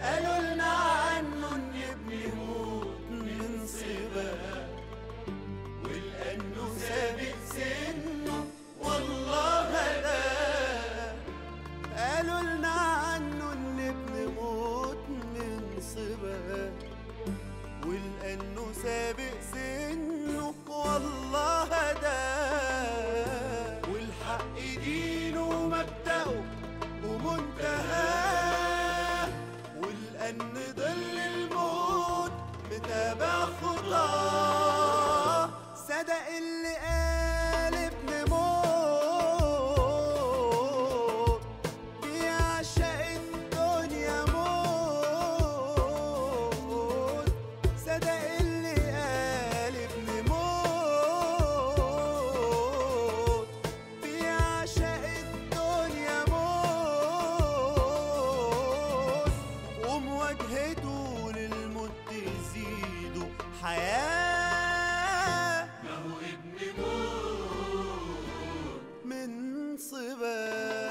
قالوا لنا عنه إن بنموت من صبا، ولأنه سابق سنه والله ده. قالوا لنا عنه إن بنموت من صبا، ولأنه سابق سنه والله ده. والحق دينه مبدأه ومنتهاه، ولأن ظل الموت متابع خطاه. صدق اللي قال ابن موت بيعشق الدنيا موت. صدق اللي قال ابن موت بيعشق الدنيا موت، ومواجهته للموت تزيده حياة. ما هو ابن موت من صبا.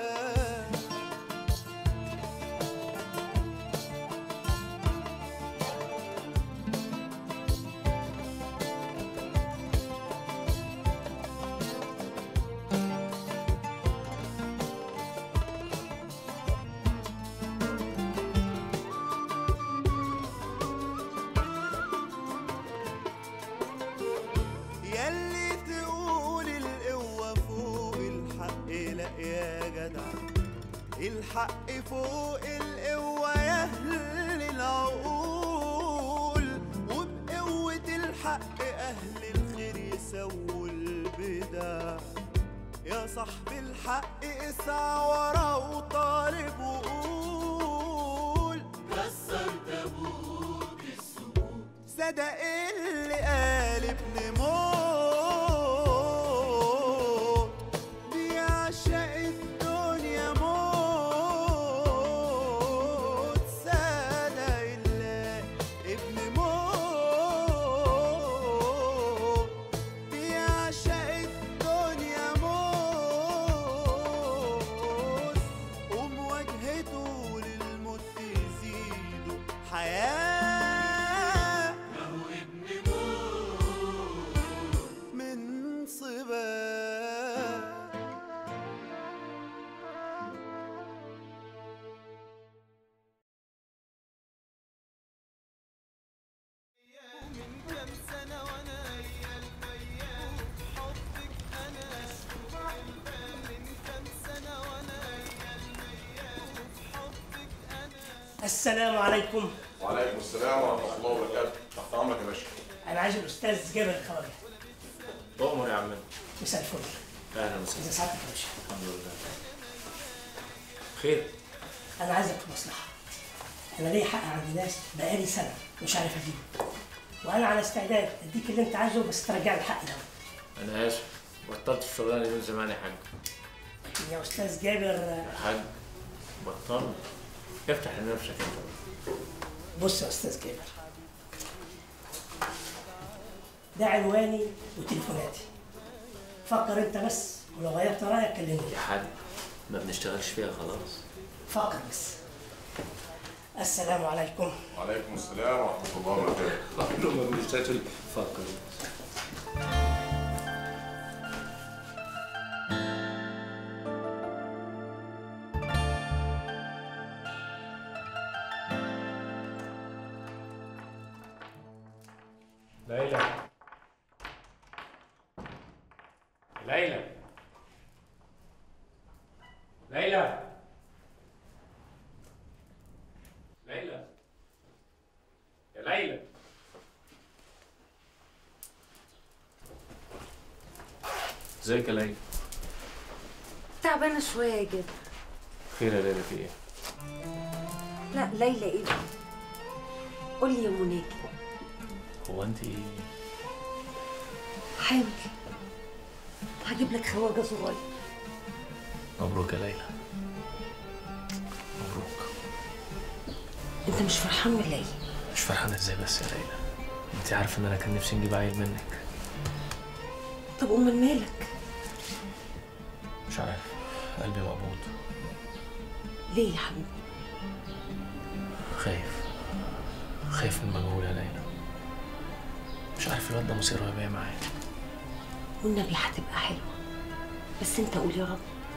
ياللي تقول القوة فوق الحق، لا يا جدع، الحق فوق القوة يا أهل العقول. وبقوة الحق أهل الخير يسووا البدع. يا صاحب الحق اسعى ورا وطالب وقول، كسر تابوت السكوت. صدق اللي قال ابن موت بيعشق الدنيا موت. صدق اللي ابن موت بيعشق الدنيا موت، ومواجهته للموت تزيده حياة. من صبا. من كم سنة وانا يا الميال حبك انا من كم سنة وانا يا الميال حبك انا. السلام عليكم. وعليكم السلام ورحمة الله وبركاته. تحت أمرك يا باشا. أنا عايز الأستاذ جابر الخواجة. تؤمر يا عمنا. مساء الفل. أهلا وسهلا. إذا سعادتك يا باشا. الحمد لله. خير. أنا عايزك في مصلحة. أنا ليا حق عند ناس بقالي سنة مش عارف أجيبه. وأنا على استعداد أديك اللي أنت عايزه بس ترجع لي الحق ده. أنا آسف، بطلت الشغلانة دي من زمان يا حاج. لكن يا أستاذ جابر. يا حاج بطلت. افتح لنفسك أنت. بص يا أستاذ جابر، ده عنواني وتليفوناتي. فكر أنت بس، ولو غيرت رأيك كلمني. يا حاج ما بنشتغلش فيها خلاص. فكر بس. السلام عليكم. وعليكم السلام ورحمة الله وبركاته. قالوا ما بنشتغلش. فكر. ليلى. ليلى. ليلى. ليلى. يا ليلى. ازيك يا ليلى؟ تعبانة شوية يا جد. خير يا ليلى، في ايه؟ لا ليلى ايه؟ قول لي يا مناجي. هو انت ايه؟ حامل. هجيب لك خواجة صغير. مبروك يا ليلى. مبروك. انت مش فرحان ولا ايه؟ مش فرحان ازاي بس يا ليلى؟ انت عارفه ان انا كان نفسي نجيب عيل منك. طب امال مالك؟ مش عارف، قلبي مقبوض. ليه يا حبيبي؟ خايف. خايف من المجهول يا ليلى. مش عارف الواد ده مصيره هيبقى ايه معايا. والنبي هتبقى حلوة، بس انت قول يا رب.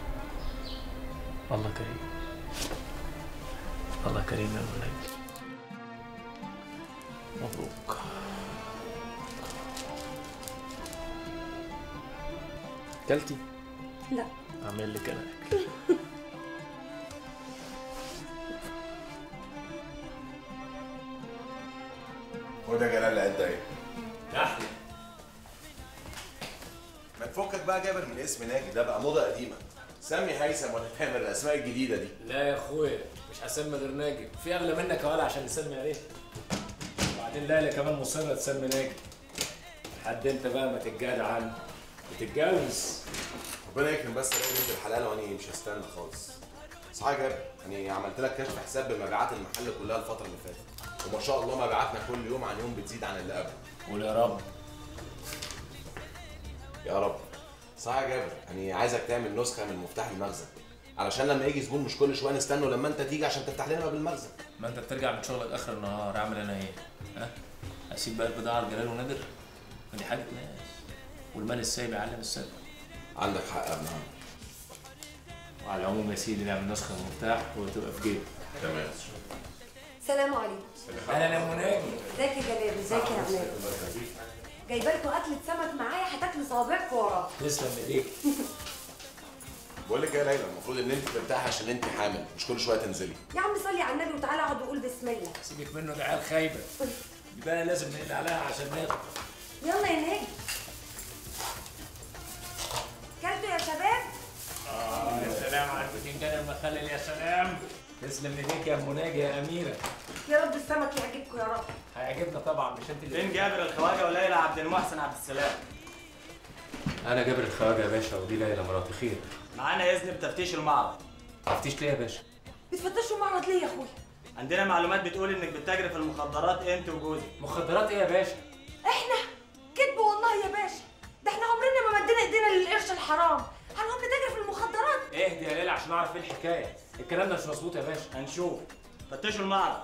الله كريم، الله كريم يا مولاي. مبروك. كلتي؟ لا. اعمل لك انا اكل. خد يا جلال العده اهي. تحت. ما تفكك بقى جابر من اسم ناجي، ده بقى موضه قديمه. سمي هيثم ولا تعمل الاسماء الجديده دي. لا يا اخويا مش هسمي غير ناجي، في اغلى منك يا ولا عشان نسمي عليه. وبعدين ليلى كمان مصره تسمي ناجي. لحد انت بقى ما تتجادع عنه وتتجوز. ربنا يكرم بس الاقي بنت الحلال وانا مش هستنى خالص. صح يا جابر، يعني عملت لك كشف حساب بمبيعات المحل كلها الفتره اللي فاتت، وما شاء الله مبيعاتنا كل يوم عن يوم بتزيد عن اللي قبله. قول يا رب. يا رب. صح يا جابر، يعني عايزك تعمل نسخه من مفتاح المخزن علشان لما يجي زبون مش كل شويه نستنوا لما انت تيجي عشان تفتح لنا باب المخزن. ما انت بترجع من شغلك اخر النهار، اعمل انا ايه؟ ها؟ اسيب بقى البضاعه لجلال ونادر؟ ما دي حاجه ناس، والمال السايب يعلم السبب. عندك حق يا ابن عم. وعلى العموم يا سيدي نعمل نسخه من المفتاح وتبقى في جيبك. تمام. سلام عليكم. اهلا يا مناجي. ازيك يا جلال؟ ازيك يا عماد؟ جايبه لكم اكله سمك معايا، هتاكلوا صوابعكم وراه. تسلم ايديك. بقول لك يا ليلى، المفروض ان انت ترتاحي عشان انت حامل، مش كل شويه تنزلي. يا عم صلي على النبي وتعالى اقعد وقول بسم الله. سيبك منه، ده عيال خايبه. دي بقى لازم نقلع عليها عشان ناكل. يلا يا ناجي. كلتوا يا شباب؟ يا سلام على البتنجان المخلل، يا سلام. تسلم ايديك يا مناجي يا اميره. يا رب السمك يعجبكم يا رب. هيعجبنا طبعا، مش انت اللي فين جابر الخواجه وليلى عبد المحسن عبد السلام؟ انا جابر الخواجه يا باشا، ودي ليلى مراتي. خير؟ معانا اذن بتفتيش المعرض. تفتيش ليه يا باشا؟ بتفتشوا معرض ليه يا اخويا؟ عندنا معلومات بتقول انك بتتاجر في المخدرات انت وجوزك. مخدرات ايه يا باشا؟ احنا كذب والله يا باشا، ده احنا عمرنا ما مدينا ايدينا للقرش الحرام، هنقوم نتاجر في المخدرات؟ اهدي يا ليلى عشان اعرف ايه الحكايه، الكلام ده مش مظبوط يا باشا. هنشوف. فتشوا المعرض.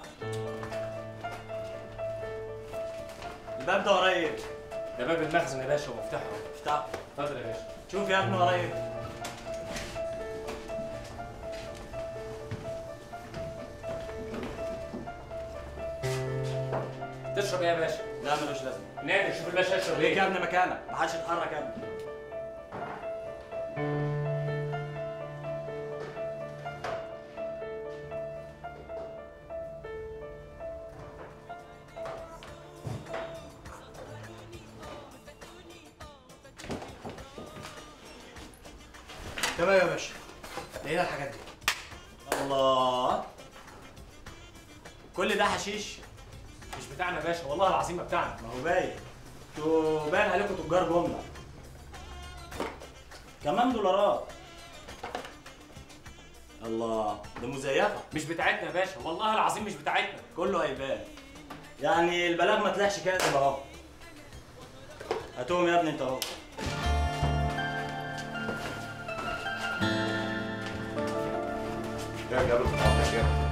الباب ده قريب. ده باب المخزن يا باشا ومفتاحه اهو. افتحه. اتفضل يا باشا. شوف يا ابني قريب. تشرب ايه يا باشا؟ لا ملوش لازمه. نادر شوف الباشا يشرب ليك يا ايه. ابني مكانك، محدش يتحرك يا ابني. تمام يا باشا. لقينا الحاجات دي. الله، كل ده حشيش؟ مش بتاعنا يا باشا، والله العظيم ما بتاعنا. ما هو باين. انتوا باين عليكم تجار جمله. كمان دولارات. الله، ده مزيفه. مش بتاعتنا يا باشا، والله العظيم مش بتاعتنا. كله هيبان. يعني البلاغ ما طلعش كاذب اهو. هاتهم يا ابني انت اهو. يا جابر يا جابر.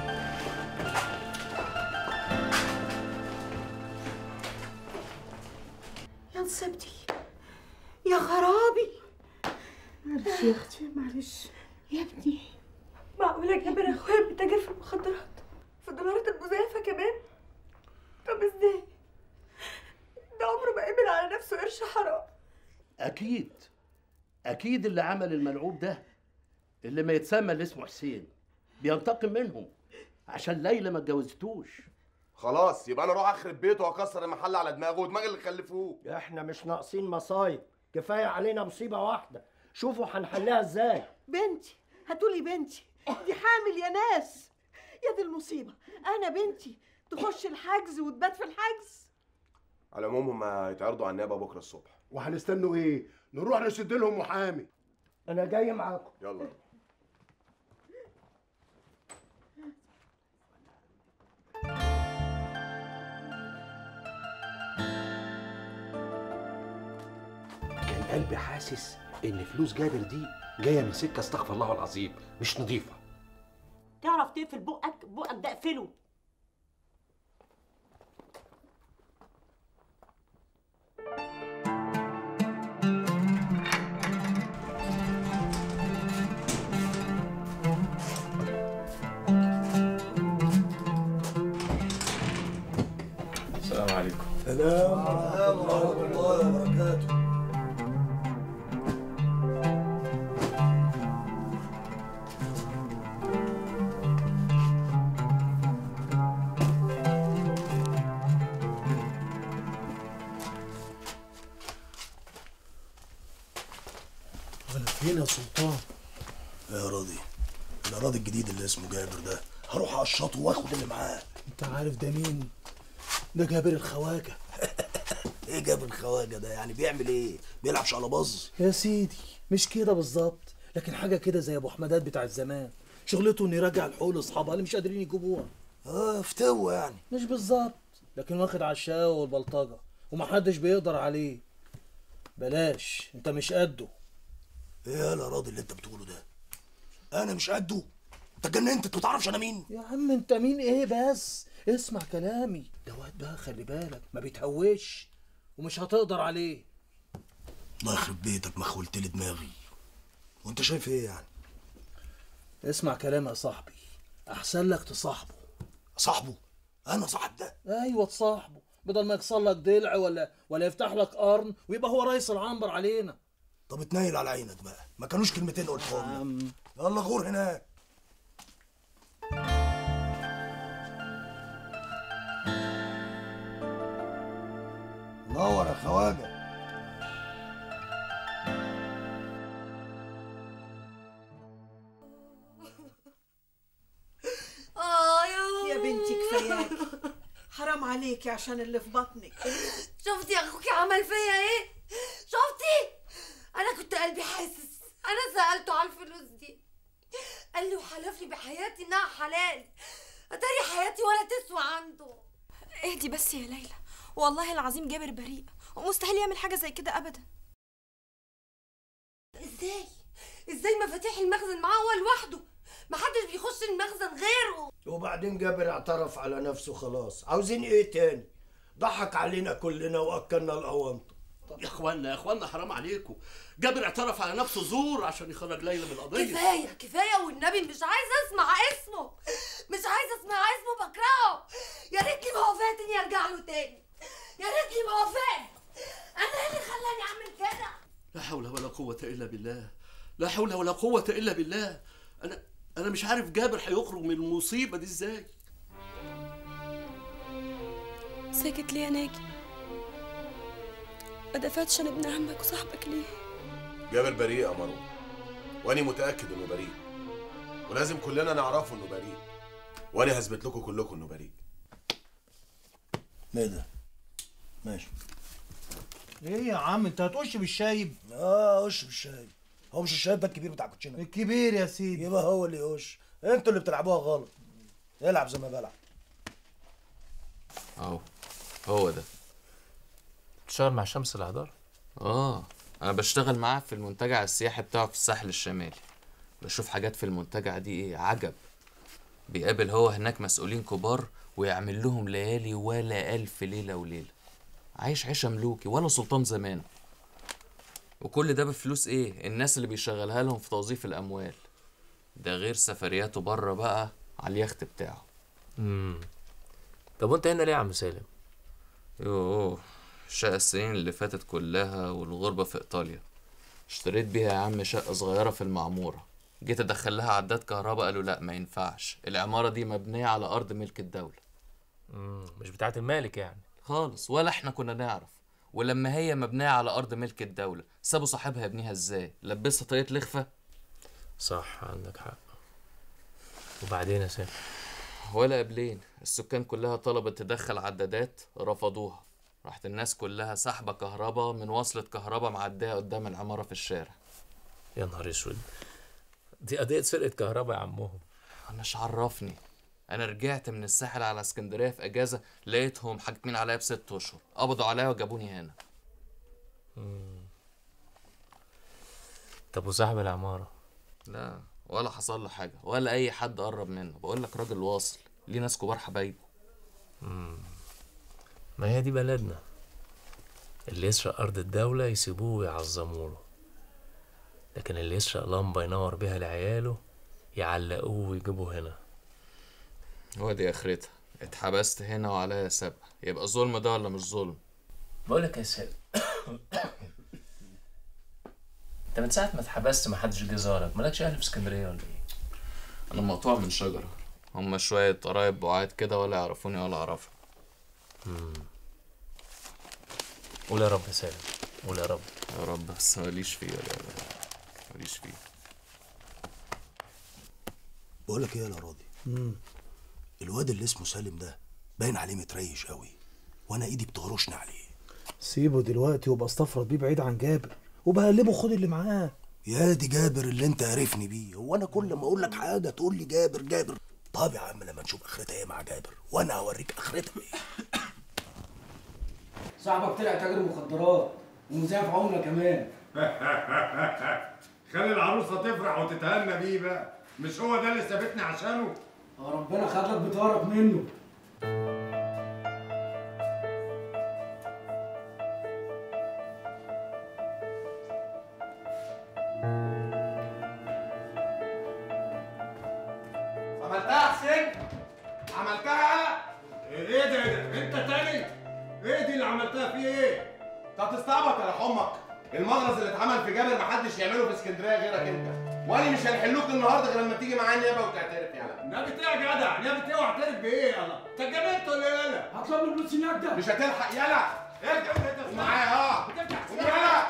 يا نصيبتي، يا خرابي. معلش يا اختي، معلش يا ابني. معقولة جابر اخويا بيتاجر في المخدرات؟ في الدولارات المزيفة كمان؟ طب ازاي؟ ده عمره ما قبل على نفسه قرش حرام. أكيد اللي عمل الملعوب ده اللي ما يتسمى اللي اسمه حسين بينتقم منهم عشان ليلى ما اتجوزتوش. خلاص يبقى انا اروح اخرب بيته واكسر المحل على دماغه ودماغ اللي خلفوه. احنا مش ناقصين مصايب، كفايه علينا مصيبه واحده، شوفوا هنحلها ازاي. بنتي، هاتولي بنتي، دي حامل يا ناس. يا دي المصيبه، انا بنتي تخش الحجز وتبات في الحجز. على العموم هما يتعرضوا على النيابه بكره الصبح. وهنستنوا ايه؟ نروح نشد لهم محامي. انا جاي معاكم. يلا. كان قلبي حاسس ان فلوس جابر دي جايه من سكه استغفر الله العظيم مش نظيفه. تعرف تقفل بقك؟ بقك ده اقفله. السلام عليكم. سلام ورحمة الله وبركاته. على فين يا سلطان؟ يا راضي، الراضي الجديد اللي اسمه جابر ده هروح اقشطه واخد اللي معاه. انت عارف ده مين؟ ده جابر الخواجه. ايه جابر الخواجه ده؟ يعني بيعمل ايه؟ بيلعب شقلباز؟ يا سيدي مش كده بالظبط، لكن حاجه كده زي ابو حمدات بتاع الزمان، شغلته انه يرجع الحقوق لاصحابها اللي مش قادرين يجيبوها. فتوه يعني. مش بالظبط، لكن واخد على الشقاوه والبلطجه ومحدش بيقدر عليه. بلاش، انت مش قده. ايه يا راضي اللي انت بتقوله ده؟ انا مش قده؟ انت اتجننت؟ انت ما تعرفش انا مين؟ يا عم انت مين ايه بس؟ اسمع كلامي، ده واد بقى خلي بالك ما بيتهوش ومش هتقدر عليه. الله يخرب بيتك، ما خولت لي دماغي. وانت شايف ايه يعني؟ اسمع كلامي يا صاحبي، احسن لك تصاحبه. صاحبه؟ انا صاحب ده؟ ايوه تصاحبه، بدل ما يكسر لك ضلع ولا يفتح لك قرن ويبقى هو رئيس العنبر علينا. طب اتنيل على عينك بقى، ما كانوش كلمتين قلتهم لك. يلا غور هناك. نور يا خواجه. يا بنتي كفاياكي، حرام عليكي عشان اللي في بطنك. شفتي يا اخوكي عمل فيا ايه؟ شفتي؟ انا كنت قلبي حاسس، انا سألته على الفلوس دي قال لي وحلف لي بحياتي انها حلال، اتاري حياتي ولا تسوى عنده. اهدي بس يا ليلى، والله العظيم جابر بريء ومستحيل يعمل حاجه زي كده ابدا. ازاي مفاتيح المخزن معاه هو لوحده، محدش بيخش المخزن غيره. وبعدين جابر اعترف على نفسه خلاص، عاوزين ايه تاني؟ ضحك علينا كلنا واكلنا الاونطه. يا اخوانا حرام عليكم، جابر اعترف على نفسه زور عشان يخرج ليلى من القضيه. كفايه والنبي، مش عايزه اسمع اسمه، مش عايزه اسمع اسمه، بكرهه. يا ريتني ما وافقت اني ارجع له تاني، يا ريتني ما وافقت. انا ايه اللي خلاني اعمل كده؟ لا حول ولا قوه الا بالله، لا حول ولا قوه الا بالله. انا مش عارف جابر هيخرج من المصيبه دي ازاي. ساكت ليه يا ناجي؟ ما دفعتش عن ابن عمك وصاحبك ليه؟ جابر بريء يا مروه، واني متاكد انه بريء، ولازم كلنا نعرفه انه بريء، وانا هثبت لكم كلكم انه بريء. ايه ده؟ ماشي. ايه يا عم انت هتقش بالشايب؟ قش بالشايب. هو مش الشايب ده الكبير بتاع كوتشينه؟ الكبير يا سيدي. يبقى هو اللي يقش، انتوا اللي بتلعبوها غلط. العب زي ما بلعب. هو ده. بتشتغل مع شمس الهدار؟ انا بشتغل معاه في المنتجع السياحي بتاعه في الساحل الشمالي. بشوف حاجات في المنتجع دي ايه عجب. بيقابل هو هناك مسؤولين كبار ويعمل لهم ليالي ولا 1000 ليله وليله. عايش عيشه ملوكي ولا سلطان زمان. وكل ده بفلوس ايه؟ الناس اللي بيشغلها لهم في توظيف الاموال. ده غير سفرياته بره بقى على اليخت بتاعه. طب وانت هنا ليه يا عم سالم؟ شقة السنين اللي فاتت كلها والغربة في إيطاليا. اشتريت بيها يا عم شقة صغيرة في المعمورة. جيت أدخل لها عداد كهرباء قالوا لأ ما ينفعش، العمارة دي مبنية على أرض ملك الدولة. مش بتاعت المالك يعني؟ خالص، ولا احنا كنا نعرف. ولما هي مبنية على أرض ملك الدولة سابوا صاحبها يبنيها ازاي؟ لبسها طاقية لخفة؟ صح عندك حق. وبعدين يا سالم؟ ولا قبلين، السكان كلها طلبت تدخل عدادات رفضوها. راحت الناس كلها سحبة كهرباء من وصلة كهرباء معدية قدام العمارة في الشارع. يا نهار اسود، دي قضية سرقة كهرباء يا عمهم. أنا مش عرفني، أنا رجعت من الساحل على اسكندرية في أجازة لقيتهم حاكمين عليا ب6 أشهر، قبضوا عليا وجابوني هنا. طب وصاحب العمارة؟ لا ولا حصل له حاجة ولا أي حد قرب منه، بقول لك راجل واصل ليه ناس كبار حبايبه. ما هي دي بلدنا، اللي يسرق أرض الدولة يسيبوه ويعظموله، لكن اللي يسرق لمبة ينور بيها لعياله يعلقوه ويجيبوه هنا. هو دي آخرتها، اتحبست هنا وعليا سبق، يبقى ظلم ده ولا مش ظلم؟ بقولك يا سالم انت من ساعة ما اتحبست ما حدش جه زارك، مالكش اهل في اسكندرية ولا ايه؟ انا مقطوع من شجرة، هما شوية قرايب بعاد كده ولا يعرفوني ولا اعرفهم. قول يا رب يا سالم، قول يا رب. يا رب بس ماليش فيه ولا ماليش فيه. بقولك ايه يا راضي؟ الواد اللي اسمه سالم ده باين عليه متريش قوي، وانا ايدي بتغرشني عليه. سيبه دلوقتي وبقى استفرد بيه بعيد عن جابر، وبقلبه خد اللي معاه. يا دي جابر اللي انت عارفني بيه، هو انا كل ما اقول لك حاجه تقول لي جابر جابر؟ طب يا عم لما نشوف اخرتها ايه مع جابر وانا هوريك اخرتها ايه. صاحبك طلع تاجر مخدرات ومزايا عمله كمان. خلي العروسه تفرح وتتهنى بيه بقى، مش هو ده اللي سابتني عشانه؟ ربنا خد لك بطارك منه. عملتها يا حسين؟ عملتها؟ ايه ده؟ انت تاني؟ ايه دي اللي عملتها فيه ايه؟ انت هتستعبط يا حمك، المغرز اللي اتعمل في جابر محدش يعمله في اسكندريه غيرك انت، وانا مش هنحلوك النهارده غير لما تيجي معايا النيابه وتعترف. يلا نيابه ايه يا جدع؟ نيابه ايه واعترف بايه؟ يلا انت اتجننت ولا ايه؟ يلا هطلب له الفلوس هناك ده. مش هتلحق. يلا ارجع قوم معايا. قوم يلا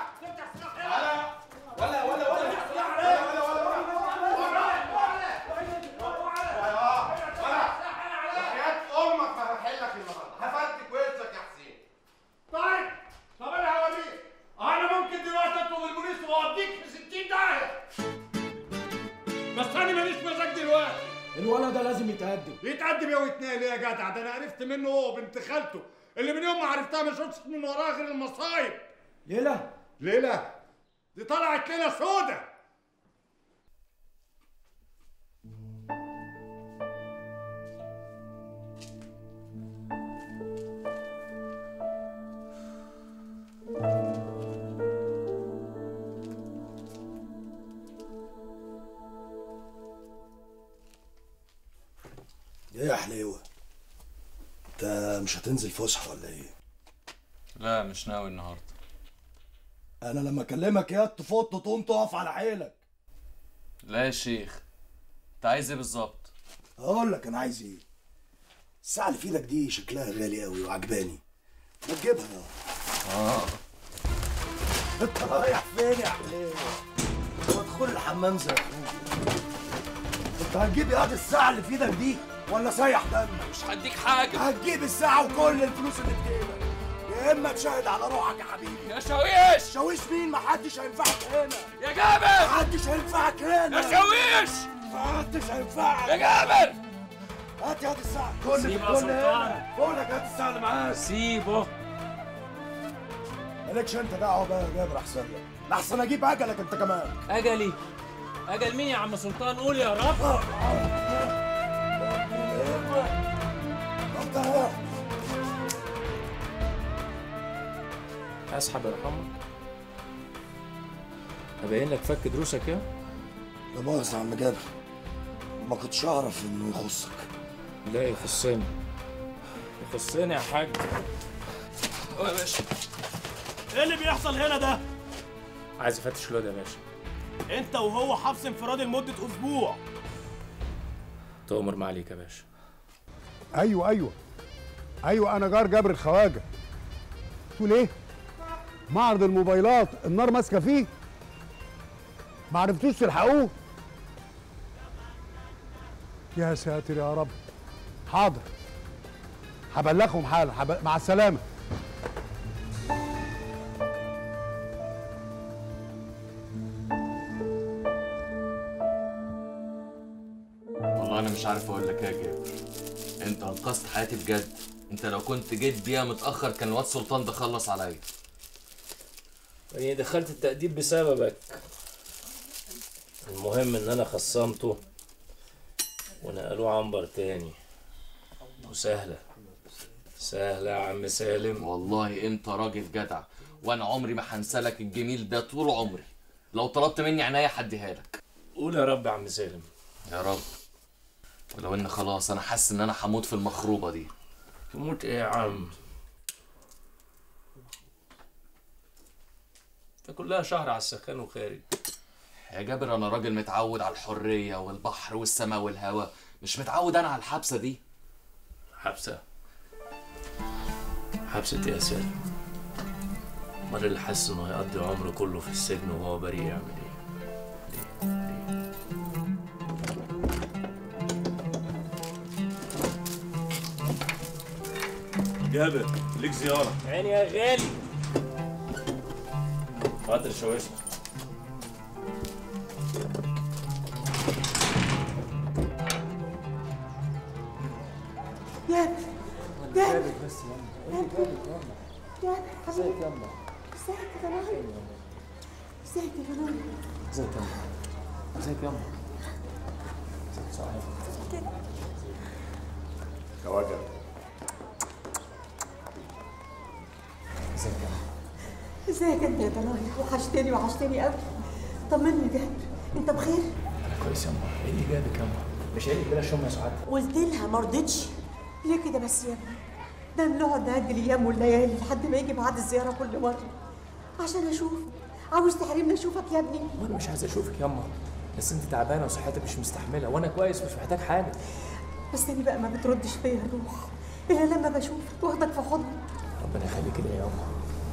ولا امك ما هحلك النهارده، هفرتك وشك يا حسين. طب انا هوريك، انا ممكن دلوقتي اطلب البوليس واوديك في 60 داهيه، بس انا ماليش مزاج دلوقتي. الولد ده لازم يتقدم. يتقدم يا ويتنال يا جدع؟ ده انا عرفت منه هو بنت خالته اللي من يوم ما عرفتها ما شفتش من وراها غير المصايب. ليلى دي طلعت ليلة سودة. ايه يا حليوه؟ انت مش هتنزل فسحه ولا ايه؟ لا مش ناوي النهارده. انا لما اكلمك يا تفوت تقوم تقف على حيلك. لا يا شيخ، انت عايز ايه بالظبط؟ هقول لك انا عايز ايه. الساعه اللي في ايدك دي شكلها غالي قوي وعجباني، ما تجيبها يا انت رايح فين يا حليوه؟ ادخل الحمام زي اخوك. انت هتجيب ياض الساعه اللي في ايدك دي ولا سايح دمك؟ مش هديك حاجه. هتجيب الساعه وكل الفلوس اللي في جيبك، يا اما تشاهد على روحك يا حبيبي. يا شاويش. شاويش مين؟ محدش هينفعك هنا يا جابر. محدش هينفعك هنا يا شاويش. محدش هينفعك يا جابر. هات ياض الساعه. كل سيبه يا كل سلطان. بقولك هات الساعه اللي معاك. سيبه. مالكش انت دعوه بقى يا جابر، احسن لك احسن اجيب اجلك انت كمان. اجلي؟ اجل مين يا عم سلطان؟ قول يا رب. اسحب يرحمك. ابين لك فك دروسك يا. لا مؤاخذة يا عم جابر، ما كنتش اعرف انه يخصك. لا يخصني، يخصني يا حاج. يا باشا ايه اللي بيحصل هنا ده؟ عايز افتش الواد يا باشا. انت وهو حبس انفرادي لمده اسبوع. تؤمر ما عليك يا باشا. ايوه انا جار جابر الخواجه. تقول ايه؟ معرض الموبايلات النار ماسكه فيه، ما عرفتوش تلحقوه؟ يا ساتر يا رب. حاضر هبلغهم حالا. مع السلامه. والله انا مش عارف اقول لك ايه يا جابر، انت انقذت حياتي بجد. انت لو كنت جيت بيها متاخر كان الواد سلطان ده خلص عليا. يعني دخلت التأديب بسببك. المهم ان انا خصمته ونقلوه عنبر تاني. وسهلة سهلة يا عم سالم. والله انت راجل جدع، وانا عمري ما هنسالك الجميل ده طول عمري. لو طلبت مني عناية هديها لك. قول يا رب يا عم سالم. يا رب. ولو ان خلاص انا حاسس ان انا هموت في المخروبه دي. تموت ايه يا عم؟ ده كلها شهر على السخان وخارج. يا جابر انا راجل متعود على الحريه والبحر والسماء والهواء، مش متعود انا على الحبسه دي. حبسه؟ حبسه ايه يا سالم؟ امال اللي حاسس انه هيقضي عمره كله في السجن وهو بريء يعمل ايه؟ جابر ليك زياره. عيني يا غالي. اتفضل شويشنا. جابر جابر بس جابر جابر حبيبي ازيك يا جماعه؟ ازيك يا جماعه؟ ازيك يا امه؟ ازيك يا امه؟ ازيك صحيح؟ خواجه ازيك يا امه؟ ازيك انت يا ضنايا؟ وحشتني قوي. طمني يا جابر، انت بخير؟ انا كويس يا امه. ايه اللي جابك يا امه؟ مش قايل لك بلاش يا سعاد؟ قلت لها ما رضتش. ليه كده بس يا ابني؟ ده بنقعد نعد الايام والليالي لحد ما يجي ميعاد الزياره كل مره عشان اشوفك. عاوز تحرمني اشوفك يا ابني؟ وانا مش عايز اشوفك يا امه، بس انت تعبانه وصحتك مش مستحمله، وانا كويس مش محتاج حاجه. بس اني بقى ما بتردش فيا الروح الا لما بشوفك واخدك في حضني. ربنا يخليك كده يا امه.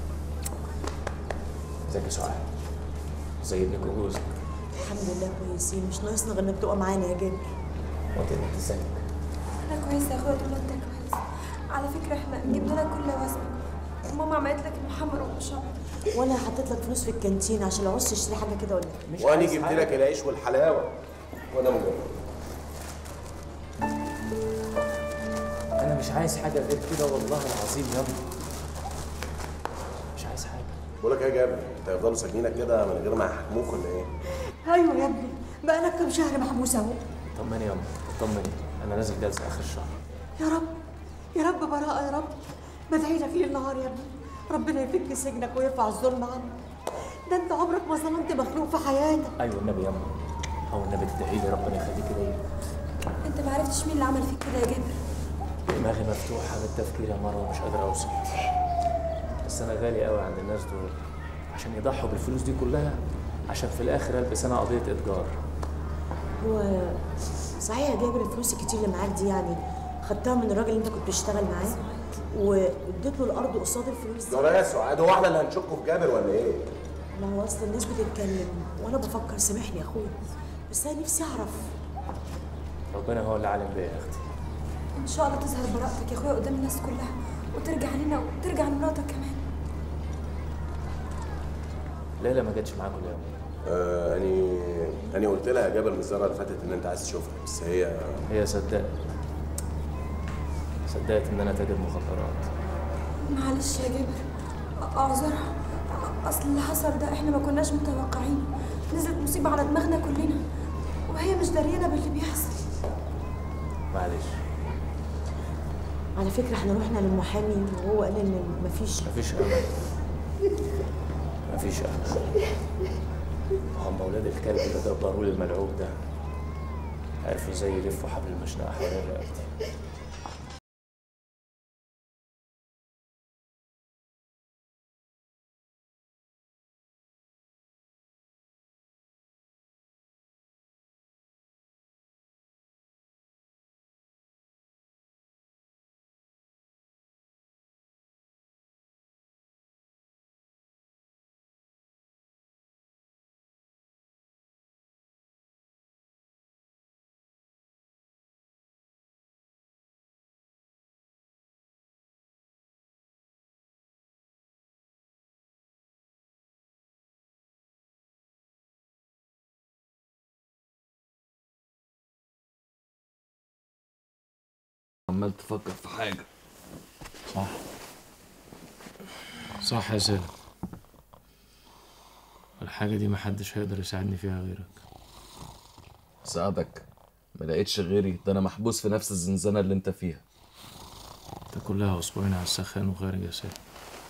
ازيك يا سعاد؟ زي ابنك وجوزك؟ الحمد لله كويسين، مش ناقصنا غير انك تبقى معانا يا جابر. وانت يا بنت ازيك؟ انا كويسه يا اخويا طول ما انت كويس. على فكره احنا جبنا لك كل وزنك، وماما عملت لك المحمر والمشمر، وانا حطيت لك فلوس في الكانتين عشان لو عوزت تشتري حاجه كده ولا لا. وانا جبت لك العيش والحلاوه وانا مجرد. انا مش عايز حاجه غير كده والله العظيم يا ابني. مش عايز حاجه. بقول لك ايه يا جابر، انت هيفضلوا ساجنينك كده من غير ما يحكموك ولا ايه؟ ايوه يا ابني، بقالك كام شهر محبوس اهو. طمني يا امه طمني، انا نازل جلسه اخر الشهر. يا رب يا رب براءه يا رب. بدعي لك ليل نهار يا ابني، ربنا يفك سجنك ويرفع الظلم عنك. ده انت عمرك ما ظلمت مخلوق في حياتك. ايوه النبي يا امه، او النبي تدعي لي ربنا يخليك ليا. انت ما عرفتش مين اللي عمل فيك كده يا جابر؟ دماغي مفتوحه بالتفكير يا مروه ومش قادر اوصل. بس انا غالي قوي عند الناس دول عشان يضحوا بالفلوس دي كلها عشان في الاخر البس انا قضيه اتجار. هو صحيح يا جابر الفلوس الكتير اللي معاك دي يعني خدتها من الراجل اللي انت كنت بتشتغل معاه واديت له الارض قصاد الفلوس دي؟ ده يا سعاد هو احنا اللي هنشكه في جابر ولا ايه؟ ما هو اصل الناس بتتكلم وانا بفكر. سامحني يا اخويا بس انا نفسي اعرف. ربنا هو اللي عالم بيا يا اختي. ان شاء الله تظهر براءتك يا اخويا قدام الناس كلها وترجع لنا وترجع لمراتك كمان. ليلى ما جاتش معاكم اليوم؟ أنا قلت لها يا جابر من الزرعه اللي فاتت ان انت عايز تشوفها، بس هي صدقت ان انا تاجر مخدرات. معلش يا جابر اعذرها، اصل اللي حصل ده احنا ما كناش متوقعين. نزلت مصيبه على دماغنا كلنا وهي مش دريانه باللي بيحصل. معلش. على فكره احنا رحنا للمحامي وهو قال ان مفيش امل. مفيش امل. هم اولاد الكلب اللي دبروا لي الملعوب ده عرفوا ازاي يلفوا حبل المشنقه حوالين رقبتي. عمال تفكر في حاجة. صح يا سالم، الحاجة دي محدش هيقدر يساعدني فيها غيرك. ساعدك؟ ما لقيتش غيري، ده انا محبوس في نفس الزنزانة اللي انت فيها. انت كلها اسبوعين على السخان وخارج يا سالم.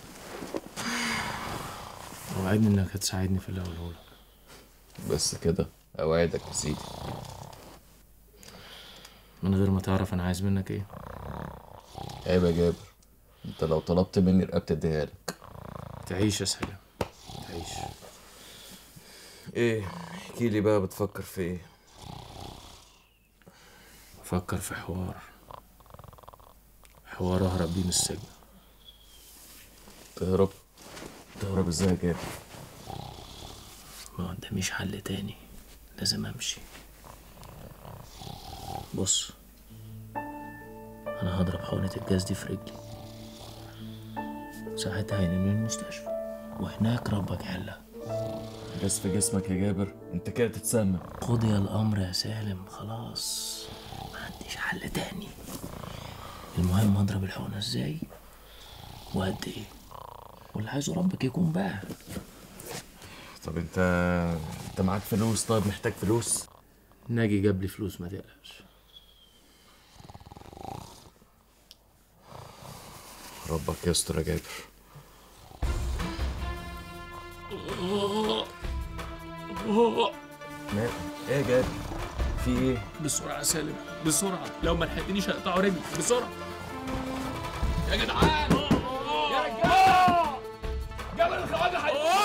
وعدني انك هتساعدني في اللي هقوله لك. بس كده؟ اوعدك يا سيدي. من غير ما تعرف انا عايز منك ايه؟ عيب يا جابر، انت لو طلبت مني رقبتي اديها لك. تعيش يا سلام، تعيش. ايه؟ احكي لي بقى، بتفكر في ايه؟ بفكر في حوار اهرب بيه من السجن. تهرب ازاي يا جابر؟ ما قداميش حل تاني، لازم امشي. بص، انا هضرب حقنة الجاز دي في رجلي، ساعتها هينقلوني المستشفى وهناك ربك يحلها. جاز في جسمك يا جابر، انت كده تتسمم. قضي الامر يا سالم، خلاص ما عنديش حل تاني. المهم اضرب الحقنة ازاي وقد ايه، واللي عايزه ربك يكون بقى. طب انت معاك فلوس؟ طيب محتاج فلوس؟ ناجي جاب لي فلوس، ما تقلقش. ربك يستر يا جابر. مالك؟ ايه يا جابر؟ في ايه؟ بسرعة يا سالم، بسرعة، لو ما لحقتنيش هيقطعوا رجلي، بسرعة يا جدعان، يا رجالة. جبل الخواجة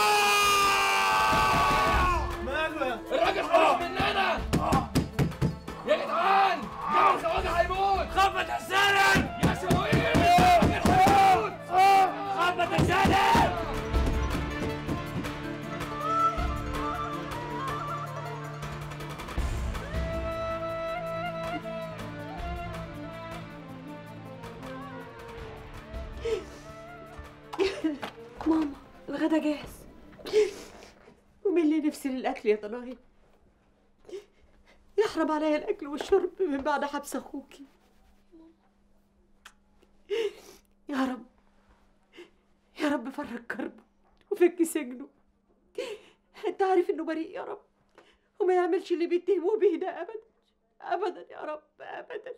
ماله؟ الراجل هيروح مننا يا جدعان، جبل الخواجة هيموت. خبط يا سالم يا سويق، الراجل هيموت. خبط يا سالم. ماما الغدا جاهز. ومين اللي نفسي للاكل يا ضنايا؟ يحرم عليا الاكل والشرب من بعد حبس اخوكي. يا رب يا رب فرج كربه وفك سجنه. انت عارف انه بريء يا رب، وما يعملش اللي بيتهموه بيه ده ابدا ابدا يا رب ابدا.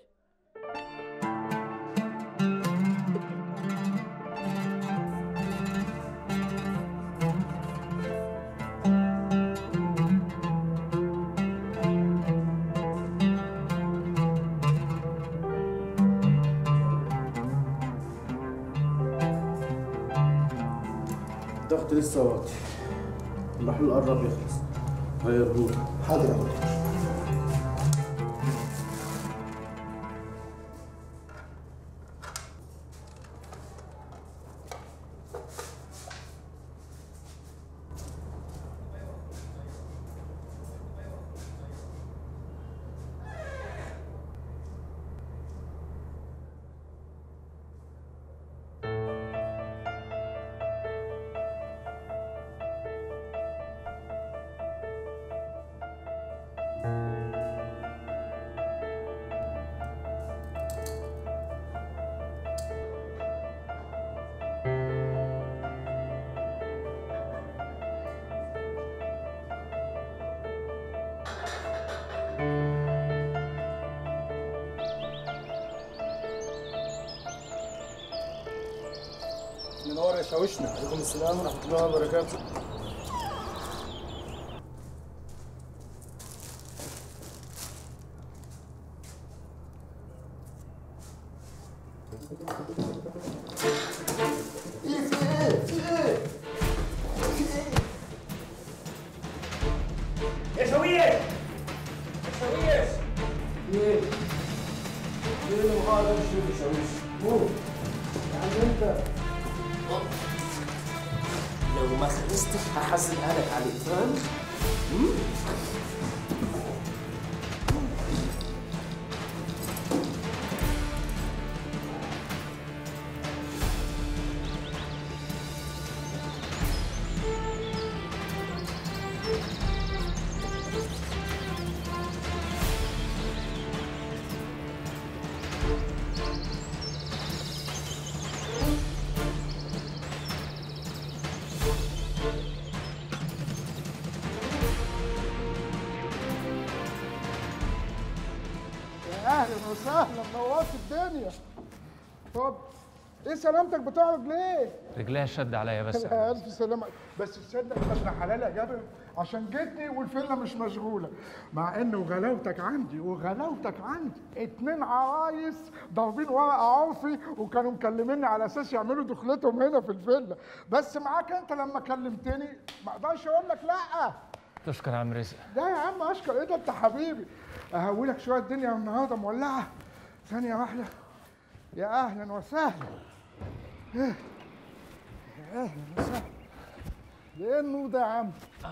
الضغط لسه واطي، المحلول قرب يخلص، غيرهولي. حاضر يا دكتور. منور يا شاوشنا. عليكم السلام ورحمة الله وبركاته. يا شويش يا شويش. ايه؟ ايه اللي مقعد الشوف يا شاويش؟ قول يا عم انت. لو ما خلصتش هحزنها لك عليك، فاهم؟ اهلا وسهلا، نورت الدنيا. اتفضل ايه سلامتك بتعرج ليه؟ رجليها شد عليا بس. الف سلامة. بس تصدق ابن حلال يا جابر عشان جيتني والفيلا مش مشغوله، مع انه غلاوتك عندي وغلاوتك عندي 2 عرايس ضاربين ورقه عرفي وكانوا مكلميني على اساس يعملوا دخلتهم هنا في الفيلا، بس معاك انت لما كلمتني ما اقدرش اقول لك لا. تشكر يا عم رزق. لا يا عم اشكر ايه ده انت حبيبي. اهولك شويه الدنيا النهارده مولعه. ثانيه واحده. يا اهلا وسهلا. يا اهلا وسهلا. ايه النور ده يا عم؟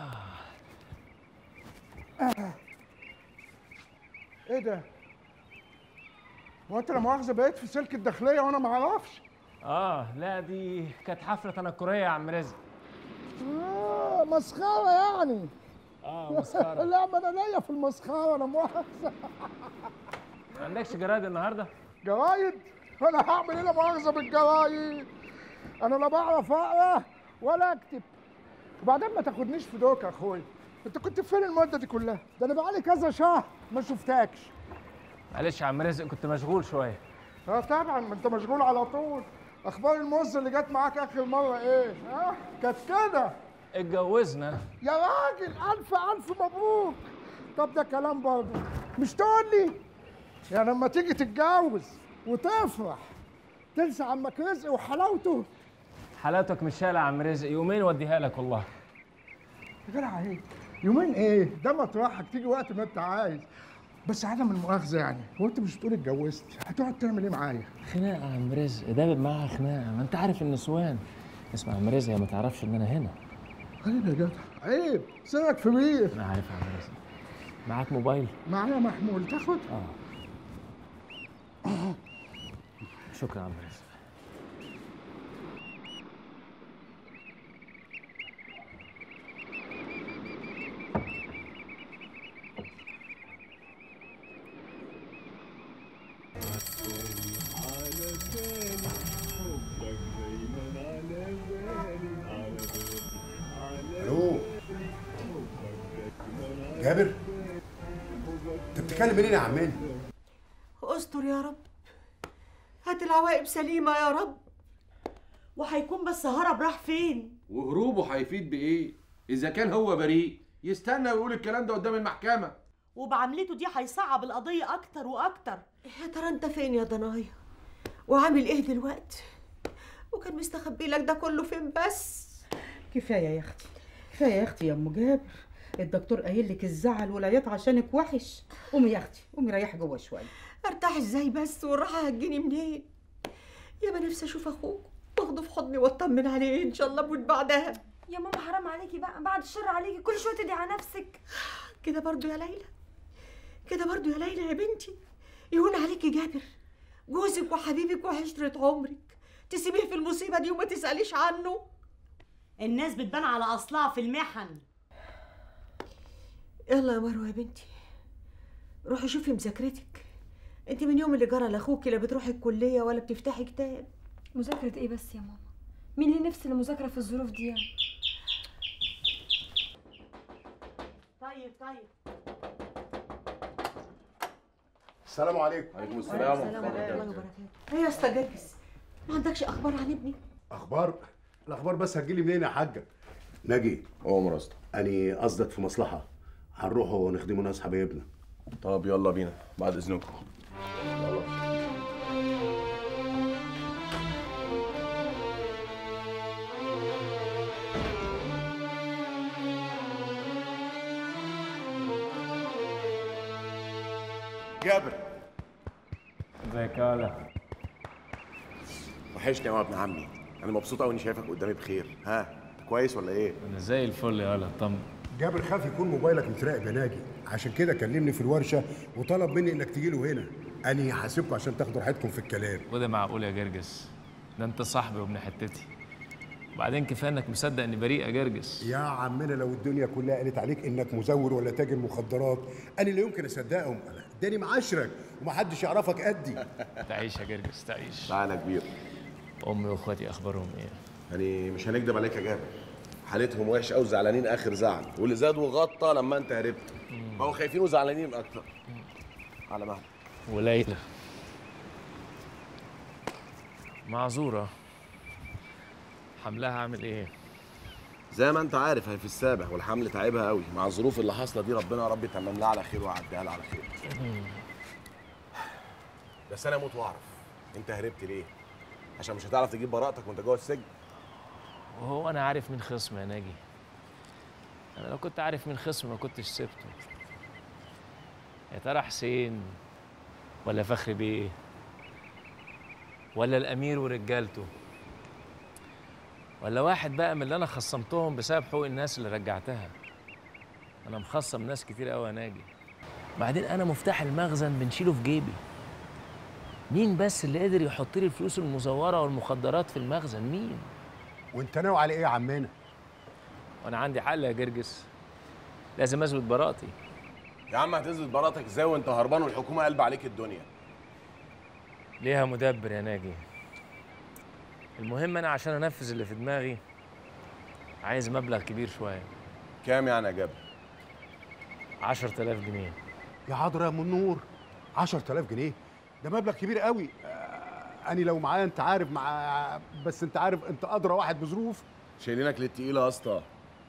ايه ده؟ هو انت لا مؤاخذه بقيت في سلك الداخليه وانا ما اعرفش؟ لا دي كانت حفله تنكريه يا عم رزق. مسخره يعني. مسخره. لا ما انا ليا في المسخره انا مؤاخذه. ما عندكش جرايد النهارده؟ جرايد؟ انا هعمل ايه لا مؤاخذه بالجرايد؟ انا لا بعرف اقرا ولا اكتب. وبعدين ما تاخدنيش في دوك يا اخويا. انت كنت فين المده دي كلها؟ ده انا بقالي كذا شهر ما شفتكش. معلش يا عم رزق كنت مشغول شويه. طبعا ما انت مشغول على طول. اخبار الموزه اللي جت معاك اخر مره ايه؟ كانت كده. اتجوزنا. يا راجل الف الف مبروك. طب ده كلام برضه. مش تقول لي يعني لما تيجي تتجوز وتفرح تنسى عمك رزق وحلاوته؟ حلاوتك مش شايله يا عم رزق، يومين واديها لك والله. يا جدع ايه؟ يومين ايه؟ ده مطرحك تيجي وقت ما انت عايز. بس عدم المؤاخذه يعني، هو انت مش بتقول اتجوزت، هتقعد تعمل ايه معايا؟ خناقه يا عم رزق، دابب معاها خناقه، ما انت عارف النسوان. اسمع يا عم رزق، هي ما تعرفش ان انا هنا. عيب يا جدع، عيب، سرك في مين؟ انا عارف يا عم رزق. معاك موبايل؟ معايا محمول، تاخد؟ شكرا يا عم رزق. الو جابر، انت بتتكلم منين يا عماني؟ استر يا رب، هات العواقب سليمه يا رب. وهيكون بس هرب راح فين؟ وهروبه هيفيد بايه؟ اذا كان هو بريء يستنى ويقول الكلام ده قدام المحكمه. وبعملته دي هيصعب القضيه اكتر واكتر. يا ترى انت فين يا ضنايا؟ وعامل ايه دلوقتي؟ وكان مستخبي لك ده كله فين بس؟ كفايه يا اختي، كفايه يا اختي يا ام جابر. الدكتور قايل لك الزعل والعياط عشانك وحش. قومي يا اختي، قومي ريحي جوه شويه. ارتاح ازاي بس والراحه هتجيني منين؟ يا ما نفسي اشوف اخوك واخده في حضني واطمن عليه، ان شاء الله اموت بعدها. يا ماما حرام عليكي بقى، بعد الشر عليكي كل شويه تدعي على نفسك كده برضو يا ليلى، كده برضو يا ليلى يا بنتي. يهون عليكي جابر جوزك وحبيبك وعشرة عمرك، تسيبيه في المصيبه دي وما تساليش عنه. الناس بتبان على اصلها في المحن. يلا يا مروه يا بنتي، روحي شوفي مذاكرتك. انت من يوم اللي جرى لاخوكي لا بتروحي الكليه ولا بتفتحي كتاب. مذاكره ايه بس يا ماما؟ مين اللي نفس المذاكره في الظروف دي يعني؟ طيب السلام عليكم. وعليكم السلام ورحمه الله وبركاته. ايه يا اسطى جاكس، ما عندكش اخبار عن ابني؟ اخبار؟ الاخبار بس هتجيلي منين يا حاجه؟ ناجي عمر اسطى، اني قصدك في مصلحه هنروحوا ونخدموا ناس حبايبنا. طب يلا بينا بعد اذنكم. جابر، ازيك يا ولا؟ وحشني يا ابن عمي. انا مبسوط قوي اني شايفك قدامي بخير. ها كويس ولا ايه؟ انا زي الفل يا ولا، طمن. جابر خاف يكون موبايلك متراقب يا ناجي، عشان كده كلمني في الورشه وطلب مني انك تجي له هنا. اني هحاسبكم عشان تاخدوا راحتكم في الكلام. وده معقول يا جرجس؟ ده انت صاحبي وابن حتتي. وبعدين كفايه انك مصدق اني بريء يا جرجس. يا عمنا لو الدنيا كلها قالت عليك انك مزور ولا تاجر مخدرات انا لا يمكن اصدقهم. انا اداني معاشرك ومحدش يعرفك قدي. تعيش يا جرجس تعيش. تعالى كبير. امي واخواتي اخبارهم ايه؟ يعني مش هنكدب عليك يا جابر، حالتهم وحش قوي، زعلانين اخر زعل، واللي زاد وغطى لما انت هربت. بقوا خايفين وزعلانين اكتر. على مهلك. وليلى معذوره. حملها عامل ايه؟ زي ما انت عارف هي في السابع، والحمل تعبها قوي مع الظروف اللي حاصله دي. ربنا يا رب يتمم لها على خير ويعديها لها على خير. بس انا اموت واعرف انت هربت ليه؟ عشان مش هتعرف تجيب براءتك وانت جوه السجن؟ وهو انا عارف مين خصمي يا ناجي؟ انا لو كنت عارف مين خصمي ما كنتش سبته. يا ترى حسين ولا فخري بيه ولا الامير ورجالته، ولا واحد بقى من اللي انا خصمتهم بسبب حقوق الناس اللي رجعتها؟ انا مخصم ناس كتير قوي يا ناجي. بعدين انا مفتاح المخزن بنشيله في جيبي. مين بس اللي قدر يحط لي الفلوس المزوره والمخدرات في المخزن؟ مين؟ وانت ناوي على ايه يا عمنا؟ وانا عندي حل يا جرجس، لازم اثبت براءتي. يا عم هتثبت براءتك ازاي وانت هربان والحكومه قلب عليك الدنيا؟ ليها مدبر يا ناجي. المهم انا عشان انفذ اللي في دماغي عايز مبلغ كبير شويه. كام يعني يا جابر؟ 10,000 جنيه. يا حاضر يا ام النور، 10,000 جنيه ده مبلغ كبير قوي. أنا لو معايا أنت عارف بس أنت عارف أنت أدرى واحد بظروف. شايلينك للتقيلة يا اسطى.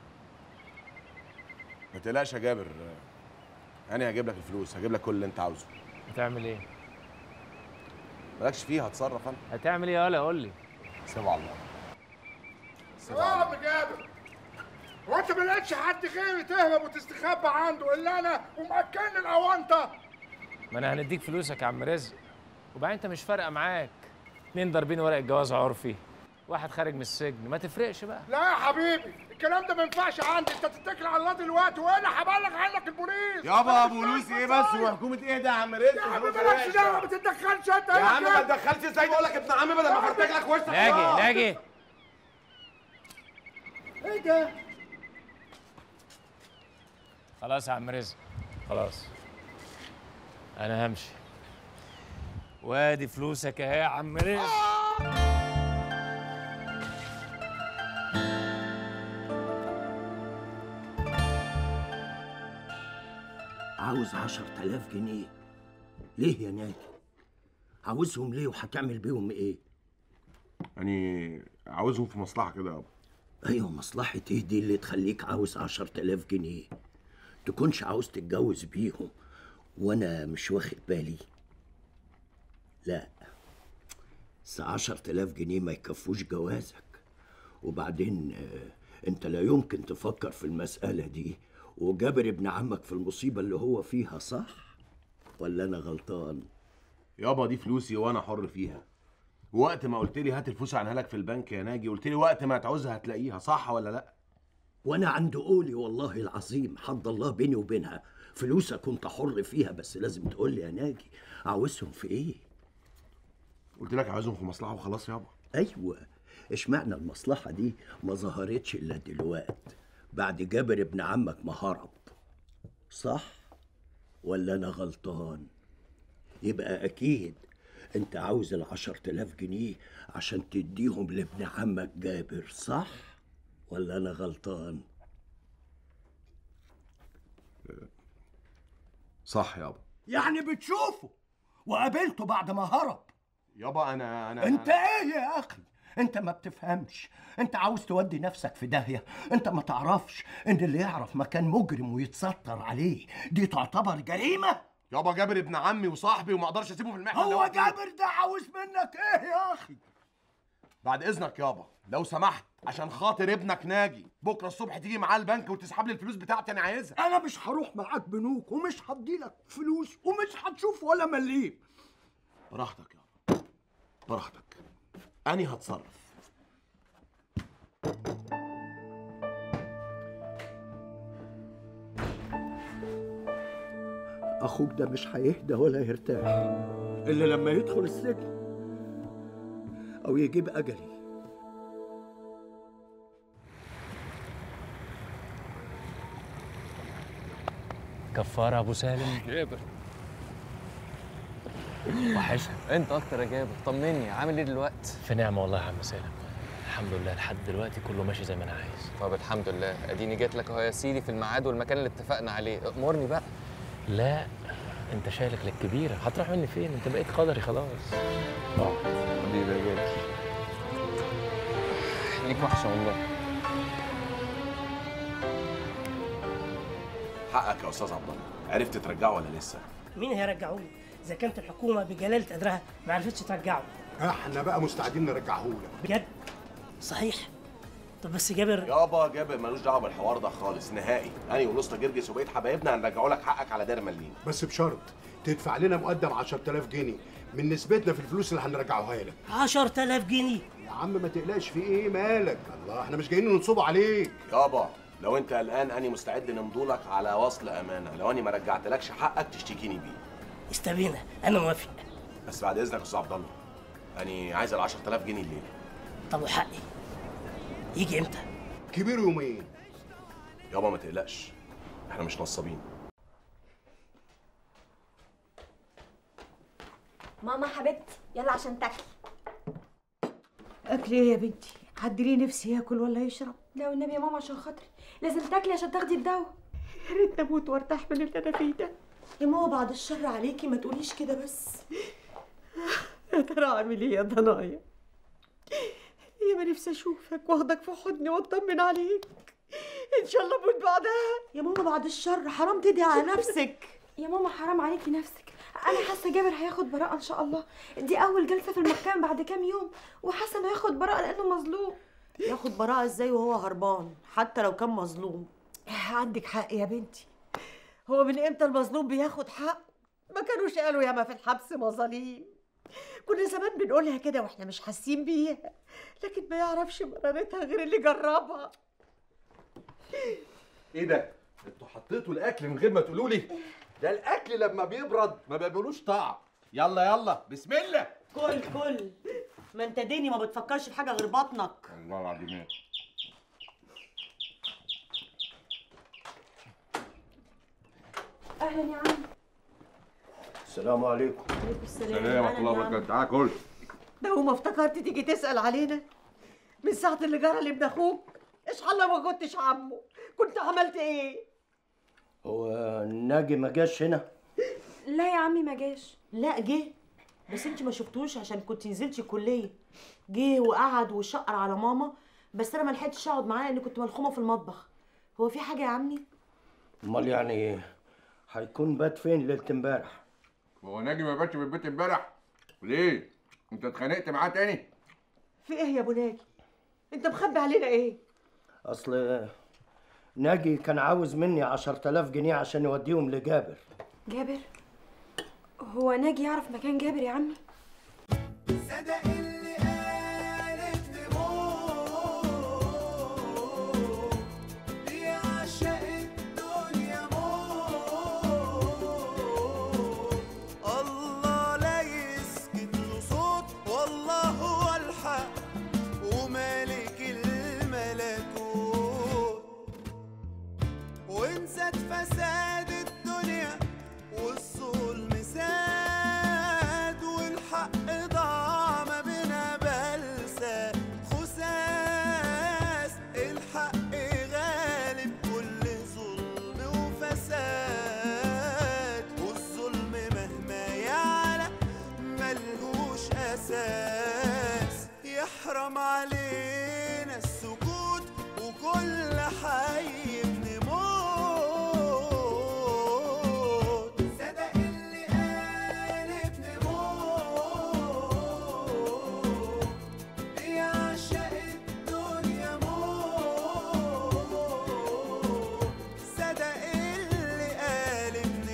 ما تقلقش يا جابر، أنا هجيب لك الفلوس، هجيب لك كل اللي أنت عاوزه. هتعمل إيه؟ مالكش فيها، هتصرف أنا. هتعمل إيه يالا قول لي؟ سيبه على الله. يا عم جابر، هو أنت ما لقيتش حد غيري تهرب وتستخبى عنده إلا أنا ومأكلني الأونطة؟ ما أنا هنديك فلوسك يا عم رزق، وبعدين أنت مش فارقة معاك. 2 ضاربين ورق الجواز عرفي، واحد خارج من السجن، ما تفرقش بقى. لا يا حبيبي، الكلام ده ما ينفعش عندي، انت تتكل على الله دلوقتي وانا هبلغ عنك البوليس. يابا بوليس ايه بس وحكومه ايه ده يا عم رزق؟ يا عم مالكش دعوه، ما تتدخلش انت. يا عم ما تتدخلش ازاي؟ بقول لك ابن عمي بدل ما فرتك لك وشك. ناجي ايه ده؟ خلاص يا عم رزق، خلاص انا همشي، وادي فلوسك اهي يا عم رزق. عاوز 10,000 جنيه ليه يا ناجي؟ عاوزهم ليه وهتعمل بيهم ايه؟ يعني عاوزهم في مصلحه كده يابا. ايوه مصلحه ايه دي اللي تخليك عاوز 10,000 جنيه؟ تكونش عاوز تتجوز بيهم وانا مش واخد بالي؟ لا، بس 10,000 جنيه ما يكفوش جوازك. وبعدين انت لا يمكن تفكر في المسألة دي وجابر ابن عمك في المصيبة اللي هو فيها، صح؟ ولا انا غلطان؟ يابا دي فلوسي وانا حر فيها، وقت ما قلت لي هات الفلوس عنها لك في البنك يا ناجي قلت لي وقت ما تعوزها هتلاقيها، صح ولا لا؟ وانا عند قولي والله العظيم، حد الله بيني وبينها، فلوسك كنت حر فيها، بس لازم تقول لي يا ناجي عاوزهم في ايه؟ قلت لك عاوزهم في مصلحه وخلاص يابا. ايوه، اشمعنى المصلحه دي ما ظهرتش الا دلوقت بعد جابر ابن عمك ما هرب، صح ولا انا غلطان؟ يبقى اكيد انت عاوز 10,000 جنيه عشان تديهم لابن عمك جابر، صح ولا انا غلطان؟ صح يابا. يعني بتشوفه وقابلته بعد ما هرب؟ يابا انا انت ايه يا اخي؟ انت ما بتفهمش، انت عاوز تودي نفسك في داهيه. انت ما تعرفش ان اللي يعرف مكان مجرم ويتستر عليه دي تعتبر جريمه؟ يابا جابر ابن عمي وصاحبي وما اقدرش اسيبه في المحنه. هو جابر ده عاوز منك ايه يا اخي؟ بعد اذنك يابا لو سمحت، عشان خاطر ابنك ناجي بكره الصبح تيجي معاه البنك وتسحب لي الفلوس بتاعتي، انا عايزها. انا مش هروح معاك بنوك ومش هديلك فلوس ومش هتشوف ولا مليم. براحتك يابا براحتك، اني هتصرف. اخوك ده مش هيهدى ولا يرتاح الا لما يدخل السجن او يجيب اجلي. كفاره ابو سالم. جابر وحشني. انت اكتر يا جابر، طمني عامل ايه دلوقتي؟ في نعمه والله يا عم سالم، الحمد لله لحد دلوقتي كله ماشي زي ما انا عايز. طب الحمد لله، اديني جيت لك اهو يا سيدي في الميعاد والمكان اللي اتفقنا عليه، امرني بقى. لا انت شايلك للكبيره، هتروح مني فين؟ انت بقيت قدري خلاص. حبيبي يا جابر. عليك وحشه والله. حقك يا استاذ عبد الله، عرفت ترجعه ولا لسه؟ مين هيرجعوه اذا كانت الحكومه بجلاله قدرها ما عرفتش ترجعه؟ احنا بقى مستعدين نرجعه لك. بجد؟ صحيح؟ طب بس جابر يابا جابر ملوش دعوه بالحوار ده خالص نهائي. انا ولوستا جرجس وبقيت حبايبنا هنرجعه لك حقك على داير مليم. بس بشرط تدفع لنا مقدم 10000 جنيه من نسبتنا في الفلوس اللي هنرجعوها لك. 10000 جنيه؟ يا عم ما تقلقش، في ايه مالك؟ الله احنا مش جايين ننصب عليك. يابا لو انت قلقان اني مستعد نمضولك على وصل امانه، لو اني ما رجعتلكش حقك تشتكيني بيه. استبينا، انا موافق. بس بعد اذنك يا استاذ عبد الله، اني عايز ال 10000 جنيه الليله. طب وحقي يجي امتى؟ كبير يومين. يابا ما تقلقش، احنا مش نصابين. ماما حبيبتي يلا عشان تاكلي. اكل ايه يا بنتي؟ حد ليه نفسي ياكل ولا يشرب؟ لا والنبي يا ماما عشان خاطري لازم تاكلي عشان تاخدي الدواء. يا ريت اموت وارتاح من اللي انا فيه ده. يا ماما بعد الشر عليكي ما تقوليش كده بس. يا ترى اعمل ايه يا ضنايا؟ يا ما نفسي اشوفك واخدك في حضني واطمن عليك. ان شاء الله اموت بعدها. يا ماما بعد الشر حرام تدعي على نفسك. يا ماما حرام عليكي نفسك، انا حاسه جابر هياخد براءه ان شاء الله. دي اول جلسه في المحكمه بعد كام يوم وحاسه انه ياخد براءه لانه مظلوم. ياخد براءه ازاي وهو هربان حتى لو كان مظلوم؟ عندك حق يا بنتي. هو من امتى المظلوم بياخد حق؟ ما كانوش قالوا ياما في الحبس مظاليم. كنا زمان بنقولها كده واحنا مش حاسين بيها، لكن ما يعرفش مرارتها غير اللي جربها. ايه ده؟ انتوا حطيتوا الاكل من غير ما تقولوا لي؟ ده الاكل لما بيبرد ما بيبقالوش طعم. يلا يلا بسم الله. كل ما انت ديني ما بتفكرش في حاجه غير بطنك. الله العظيم. اهلا يا عم. السلام عليكم. عليكم السلام ورحمه الله وبركاته. تعال كل. ده وما افتكرت تيجي تسأل علينا من ساعة اللي جرى لابن اخوك. ايش حل ما كنتش عمه؟ كنت عملت ايه؟ هو ناجي ما جاش هنا؟ لا يا عمي ما جاش. لا جه بس انت ما شفتوش عشان كنت نزلتي الكليه. جه وقعد وشقر على ماما بس انا ما لحقتش اقعد معاه لان كنت ملخومه في المطبخ. هو في حاجه يا عمي؟ امال يعني هيكون بات فين ليله امبارح؟ هو ناجي ما باتش في البيت امبارح؟ ليه؟ انت اتخانقت معاه تاني؟ في ايه يا ابو ناجي؟ انت مخبي علينا ايه؟ اصل ناجي كان عاوز مني 10000 جنيه عشان يوديهم لجابر. جابر؟ هو ناجي يعرف مكان جابر يا عمي؟ صدق اللي قالت تموت دي عشق الدنيا موت. الله لا يسكت له صوت والله هو الحق ومالك الملكوت. وانسى فساد الدنيا والظلم ساد والحق ضاع ما بينا بلسة خساس. الحق غالب كل ظلم وفساد والظلم مهما يعلى ملهوش أساس. يحرم علينا السكوت وكل حي بنموت. صدق اللي قال ابن موت بيعشق الدنيا موت. صدق اللي قال ابن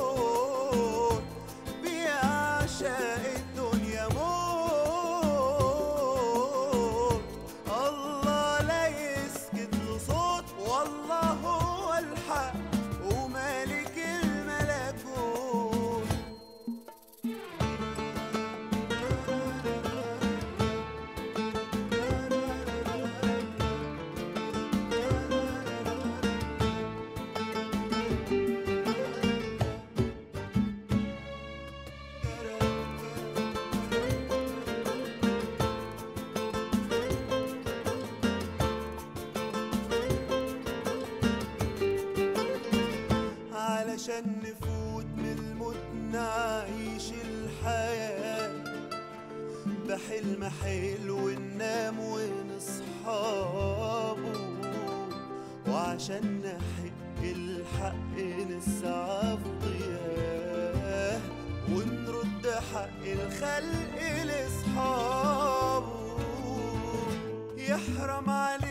موت بيعشق الدنيا موت. حلم حلو ننام ونصحابه، وعشان نحق الحق نسعى في ضياه، ونرد حق الخلق لاصحابه. يحرم عليك